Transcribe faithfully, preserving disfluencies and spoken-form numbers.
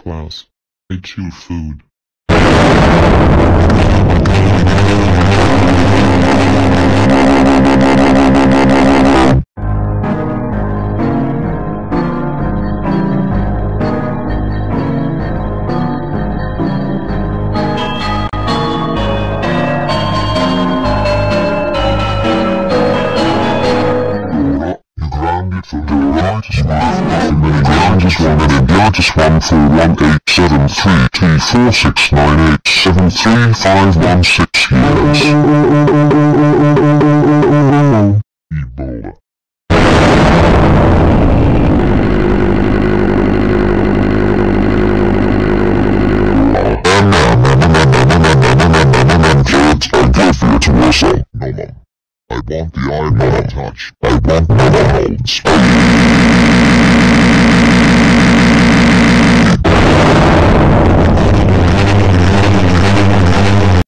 Klaus. I chew food. Just wanted a Just one for one eight seven three T four six nine eight seven three five one six years. Ebola. Kids, I go for it to whistle. No, Mum. I want the eye touch. I want no holds.